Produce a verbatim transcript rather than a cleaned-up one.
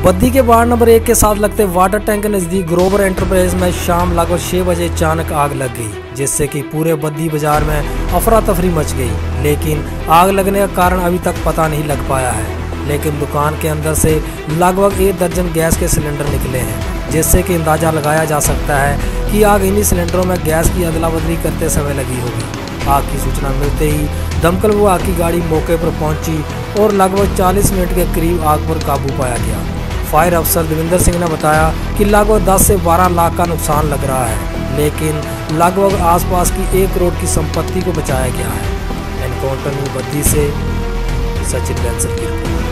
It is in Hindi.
बद्दी के वार्ड नंबर एक के साथ लगते वाटर टैंक के नजदीक ग्रोवर एंटरप्राइज में शाम लगभग छह बजे अचानक आग लग गई, जिससे कि पूरे बद्दी बाजार में अफरा तफरी मच गई। लेकिन आग लगने का कारण अभी तक पता नहीं लग पाया है। लेकिन दुकान के अंदर से लगभग एक दर्जन गैस के सिलेंडर निकले हैं, जिससे कि अंदाजा लगाया जा सकता है कि आग इन्हीं सिलेंडरों में गैस की अदला बदली करते समय लगी होगी। आग की सूचना मिलते ही दमकल विभाग की गाड़ी मौके पर पहुंची और लगभग चालीस मिनट के करीब आग पर काबू पाया गया। फायर अफसर देविंदर सिंह ने बताया कि लगभग दस से बारह लाख का नुकसान लग रहा है, लेकिन लगभग आसपास की एक करोड़ की संपत्ति को बचाया गया है। एनकाउंटर में बद्दी से सचिन बैंसल की रिपोर्ट।